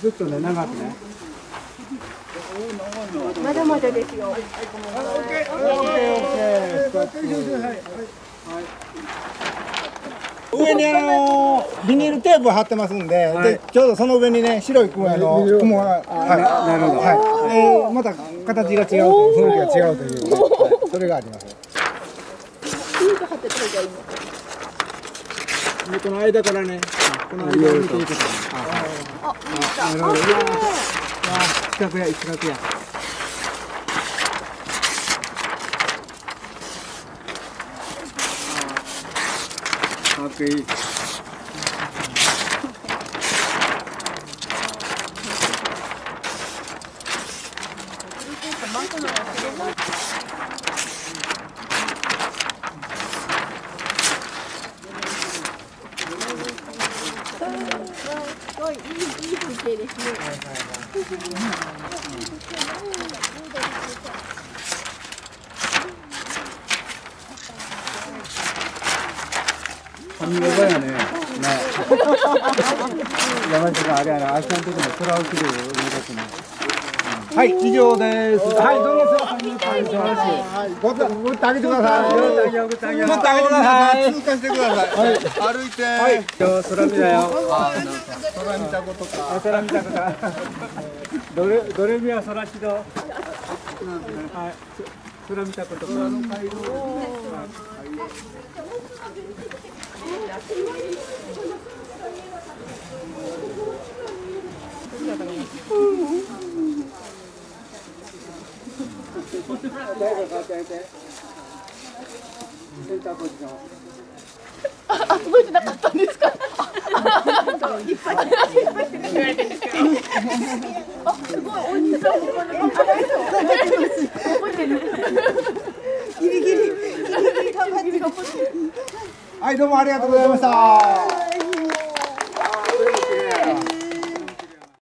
ずっとね、長くね。 まだまだですよ。 上にビニールテープを貼ってますんで、でちょうどその上にね白い雲がなるほど。 はい、また形が違うという雰囲気が違うという、それがあります。この間からね、この間を見ていくと。 あ、見えた。 なるほど。近くや、近くや。かっこいい。 すごいいい風景ですね。 神業やね。山下さん、あれやな、明日の時も空を切る動きね。はい、以上です。はい、どうもすみません。はい、ごってあげてください。ごってあげてください。通過してください。歩いて。はい、今日空見だよ。空見たことか。空見たことか。どれ見は空しど。はい、空見たことか。 あ、届いてなかったんですか。いっぱい。あ、すごい、お兄さんもこのギリギリ。 はい、どうもありがとうございました。